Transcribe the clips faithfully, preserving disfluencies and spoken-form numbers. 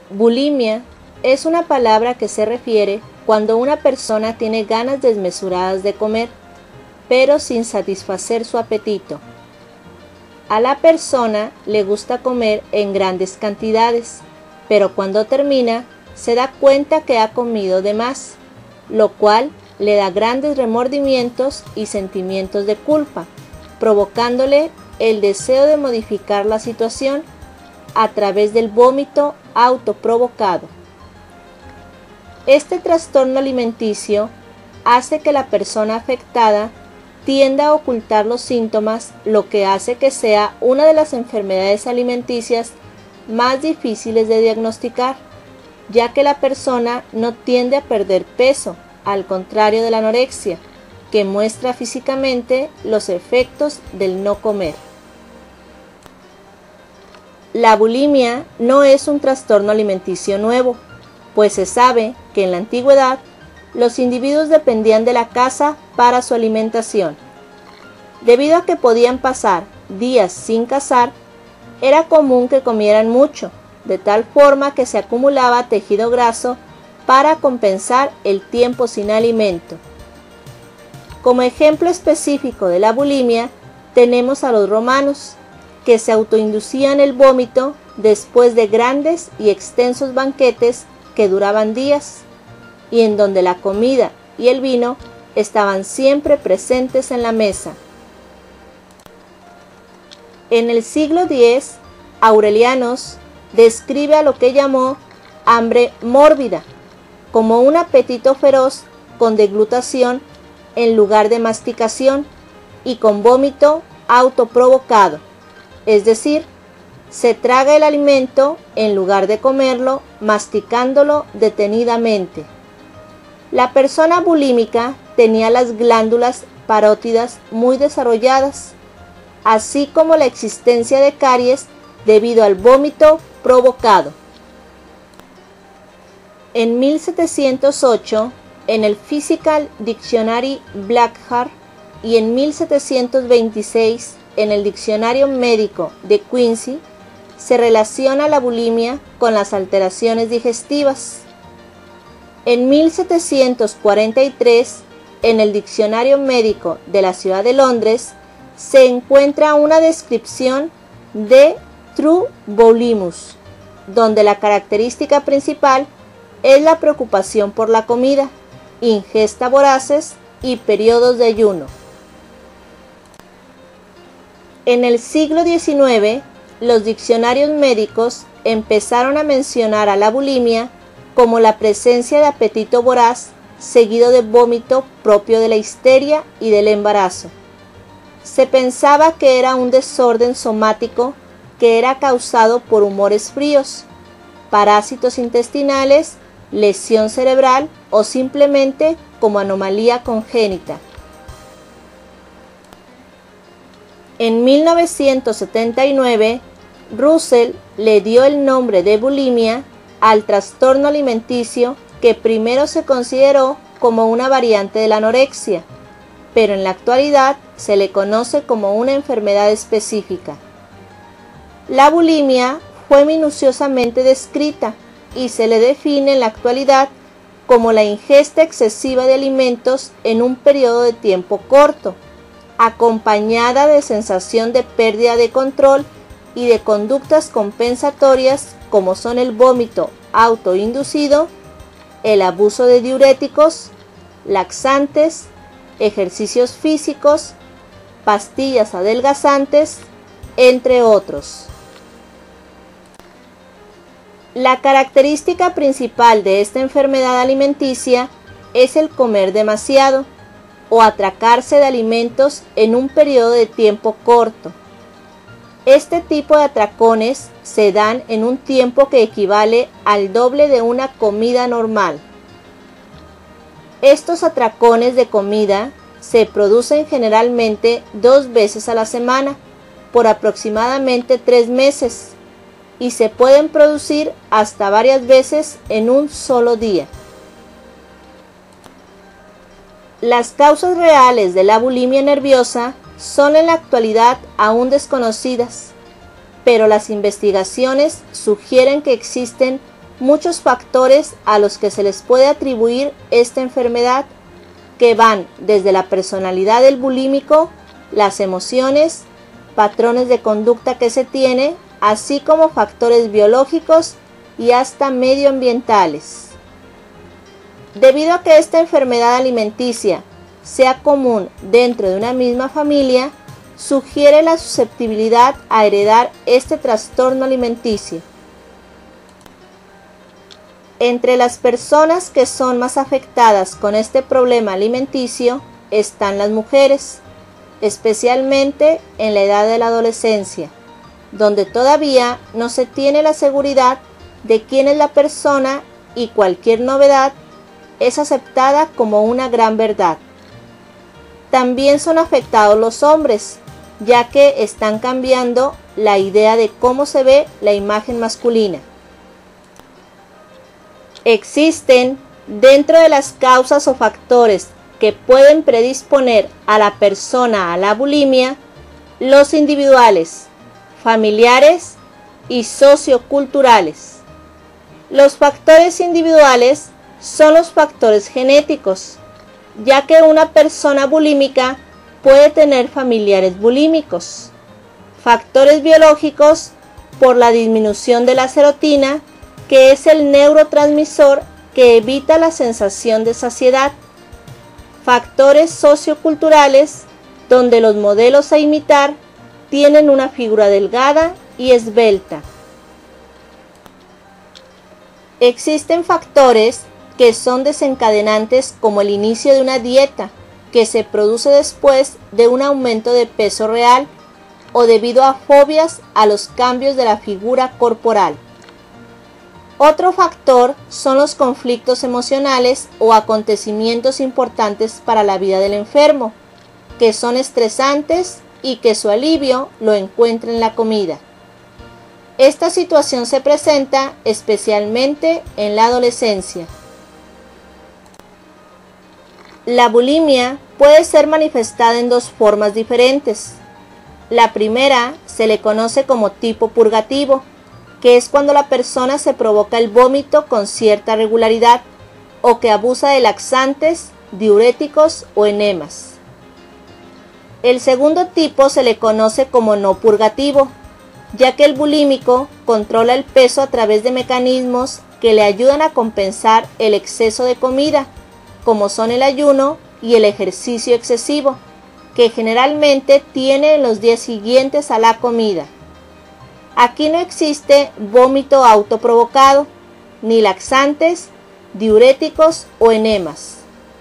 Bulimia es una palabra que se refiere cuando una persona tiene ganas desmesuradas de comer, pero sin satisfacer su apetito. A la persona le gusta comer en grandes cantidades, pero cuando termina se da cuenta que ha comido de más, lo cual le da grandes remordimientos y sentimientos de culpa, provocándole el deseo de modificar la situación a través del vómito autoprovocado. Este trastorno alimenticio hace que la persona afectada tienda a ocultar los síntomas, lo que hace que sea una de las enfermedades alimenticias más difíciles de diagnosticar, ya que la persona no tiende a perder peso, al contrario de la anorexia, que muestra físicamente los efectos del no comer. La bulimia no es un trastorno alimenticio nuevo, pues se sabe que en la antigüedad los individuos dependían de la caza para su alimentación. Debido a que podían pasar días sin cazar, era común que comieran mucho, de tal forma que se acumulaba tejido graso para compensar el tiempo sin alimento. Como ejemplo específico de la bulimia, tenemos a los romanos, que se autoinducían el vómito después de grandes y extensos banquetes que duraban días, y en donde la comida y el vino estaban siempre presentes en la mesa. En el siglo diez, Aurelianos describe a lo que llamó hambre mórbida, como un apetito feroz con deglutación en lugar de masticación y con vómito autoprovocado, es decir, se traga el alimento en lugar de comerlo, masticándolo detenidamente. La persona bulímica tenía las glándulas parótidas muy desarrolladas, así como la existencia de caries debido al vómito provocado. En mil setecientos ocho, en el Physical Dictionary Blackhart y en mil setecientos veintiséis, en el Diccionario Médico de Quincy, se relaciona la bulimia con las alteraciones digestivas. En mil setecientos cuarenta y tres, en el Diccionario Médico de la Ciudad de Londres, se encuentra una descripción de true bulimus, donde la característica principal es la preocupación por la comida, ingesta voraces y periodos de ayuno. En el siglo diecinueve, los diccionarios médicos empezaron a mencionar a la bulimia como la presencia de apetito voraz seguido de vómito propio de la histeria y del embarazo. Se pensaba que era un desorden somático que era causado por humores fríos, parásitos intestinales, lesión cerebral o simplemente como anomalía congénita. En mil novecientos setenta y nueve, Russell le dio el nombre de bulimia al trastorno alimenticio que primero se consideró como una variante de la anorexia, pero en la actualidad se le conoce como una enfermedad específica. La bulimia fue minuciosamente descrita y se le define en la actualidad como la ingesta excesiva de alimentos en un periodo de tiempo corto, acompañada de sensación de pérdida de control y de conductas compensatorias como son el vómito autoinducido, el abuso de diuréticos, laxantes, ejercicios físicos, pastillas adelgazantes, entre otros. La característica principal de esta enfermedad alimenticia es el comer demasiado o atracarse de alimentos en un periodo de tiempo corto. Este tipo de atracones se dan en un tiempo que equivale al doble de una comida normal. Estos atracones de comida se producen generalmente dos veces a la semana por aproximadamente tres meses y se pueden producir hasta varias veces en un solo día. Las causas reales de la bulimia nerviosa son en la actualidad aún desconocidas, pero las investigaciones sugieren que existen muchos factores a los que se les puede atribuir esta enfermedad, que van desde la personalidad del bulímico, las emociones, patrones de conducta que se tiene, así como factores biológicos y hasta medioambientales. Debido a que esta enfermedad alimenticia sea común dentro de una misma familia, sugiere la susceptibilidad a heredar este trastorno alimenticio. Entre las personas que son más afectadas con este problema alimenticio están las mujeres, especialmente en la edad de la adolescencia, donde todavía no se tiene la seguridad de quién es la persona y cualquier novedad es aceptada como una gran verdad. También son afectados los hombres, ya que están cambiando la idea de cómo se ve la imagen masculina. Existen, dentro de las causas o factores que pueden predisponer a la persona a la bulimia, los individuales, familiares y socioculturales. Los factores individuales son los factores genéticos, ya que una persona bulímica puede tener familiares bulímicos. Factores biológicos por la disminución de la serotonina, que es el neurotransmisor que evita la sensación de saciedad. Factores socioculturales, donde los modelos a imitar tienen una figura delgada y esbelta. Existen factores que son desencadenantes, como el inicio de una dieta que se produce después de un aumento de peso real o debido a fobias a los cambios de la figura corporal. Otro factor son los conflictos emocionales o acontecimientos importantes para la vida del enfermo, que son estresantes y que su alivio lo encuentra en la comida. Esta situación se presenta especialmente en la adolescencia. La bulimia puede ser manifestada en dos formas diferentes. La primera se le conoce como tipo purgativo, que es cuando la persona se provoca el vómito con cierta regularidad o que abusa de laxantes, diuréticos o enemas. El segundo tipo se le conoce como no purgativo, ya que el bulímico controla el peso a través de mecanismos que le ayudan a compensar el exceso de comida, como son el ayuno y el ejercicio excesivo, que generalmente tiene en los días siguientes a la comida. Aquí no existe vómito autoprovocado, ni laxantes, diuréticos o enemas.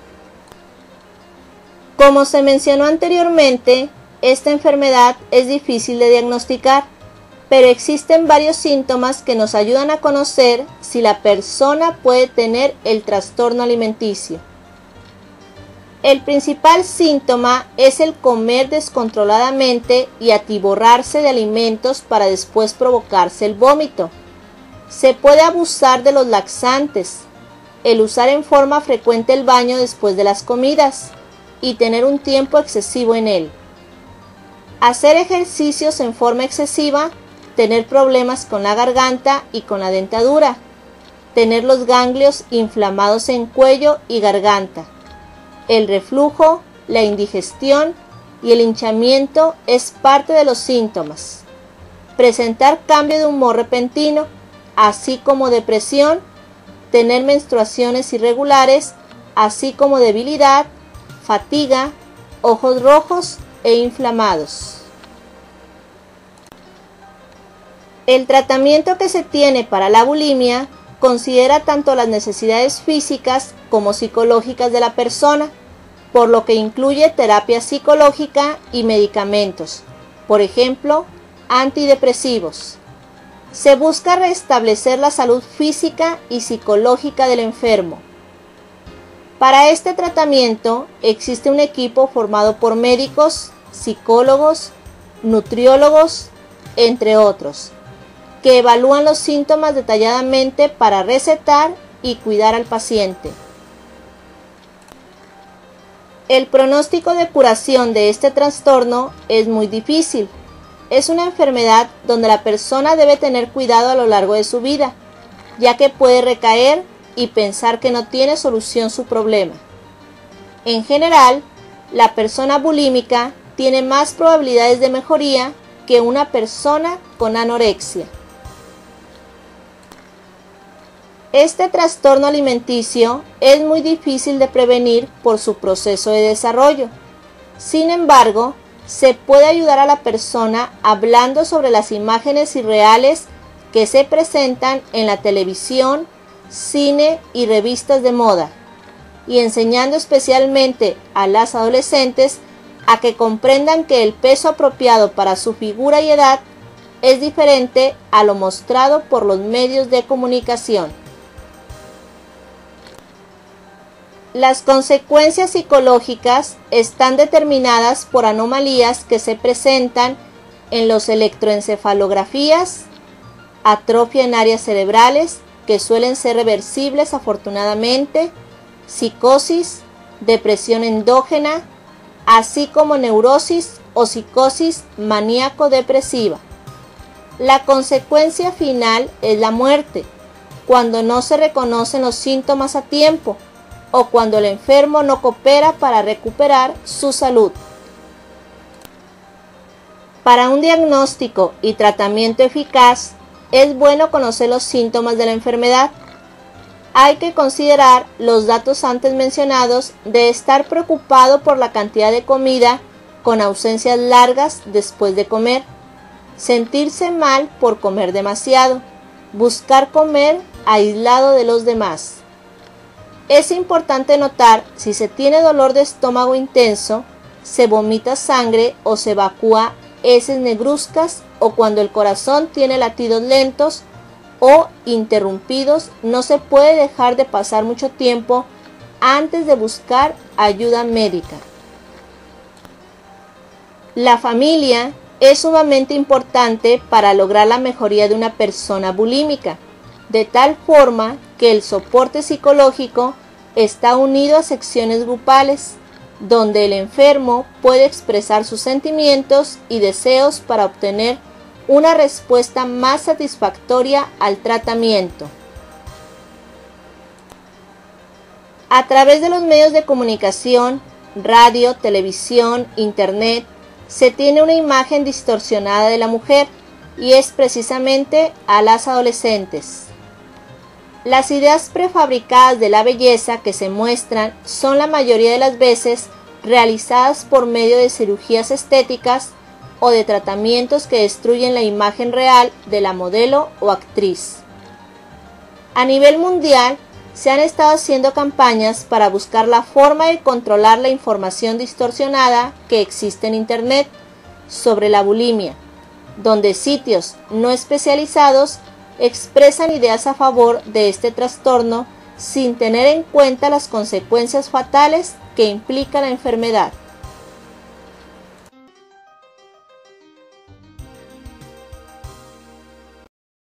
Como se mencionó anteriormente, esta enfermedad es difícil de diagnosticar, pero existen varios síntomas que nos ayudan a conocer si la persona puede tener el trastorno alimenticio. El principal síntoma es el comer descontroladamente y atiborrarse de alimentos para después provocarse el vómito. Se puede abusar de los laxantes, el usar en forma frecuente el baño después de las comidas y tener un tiempo excesivo en él. Hacer ejercicios en forma excesiva, tener problemas con la garganta y con la dentadura, tener los ganglios inflamados en cuello y garganta. El reflujo, la indigestión y el hinchamiento es parte de los síntomas. Presentar cambio de humor repentino, así como depresión, tener menstruaciones irregulares, así como debilidad, fatiga, ojos rojos e inflamados. El tratamiento que se tiene para la bulimia considera tanto las necesidades físicas como psicológicas de la persona, por lo que incluye terapia psicológica y medicamentos, por ejemplo, antidepresivos. Se busca restablecer la salud física y psicológica del enfermo. Para este tratamiento existe un equipo formado por médicos, psicólogos, nutriólogos, entre otros, que evalúan los síntomas detalladamente para recetar y cuidar al paciente. El pronóstico de curación de este trastorno es muy difícil. Es una enfermedad donde la persona debe tener cuidado a lo largo de su vida, ya que puede recaer y pensar que no tiene solución su problema. En general, la persona bulímica tiene más probabilidades de mejoría que una persona con anorexia. Este trastorno alimenticio es muy difícil de prevenir por su proceso de desarrollo. Sin embargo, se puede ayudar a la persona hablando sobre las imágenes irreales que se presentan en la televisión, cine y revistas de moda, y enseñando especialmente a las adolescentes a que comprendan que el peso apropiado para su figura y edad es diferente a lo mostrado por los medios de comunicación. Las consecuencias psicológicas están determinadas por anomalías que se presentan en los electroencefalografías, atrofia en áreas cerebrales que suelen ser reversibles afortunadamente, psicosis, depresión endógena, así como neurosis o psicosis maníaco-depresiva. La consecuencia final es la muerte, cuando no se reconocen los síntomas a tiempo o cuando el enfermo no coopera para recuperar su salud. Para un diagnóstico y tratamiento eficaz, es bueno conocer los síntomas de la enfermedad. Hay que considerar los datos antes mencionados de estar preocupado por la cantidad de comida con ausencias largas después de comer, sentirse mal por comer demasiado, buscar comer aislado de los demás. Es importante notar si se tiene dolor de estómago intenso, se vomita sangre o se evacúa heces negruzcas, o cuando el corazón tiene latidos lentos o interrumpidos. No se puede dejar de pasar mucho tiempo antes de buscar ayuda médica. La familia es sumamente importante para lograr la mejoría de una persona bulímica, de tal forma que el soporte psicológico está unido a secciones grupales, donde el enfermo puede expresar sus sentimientos y deseos para obtener una respuesta más satisfactoria al tratamiento. A través de los medios de comunicación, radio, televisión, internet, se tiene una imagen distorsionada de la mujer, y es precisamente a las adolescentes. Las ideas prefabricadas de la belleza que se muestran son la mayoría de las veces realizadas por medio de cirugías estéticas o de tratamientos que destruyen la imagen real de la modelo o actriz. A nivel mundial, se han estado haciendo campañas para buscar la forma de controlar la información distorsionada que existe en Internet sobre la bulimia, donde sitios no especializados expresan ideas a favor de este trastorno sin tener en cuenta las consecuencias fatales que implica la enfermedad.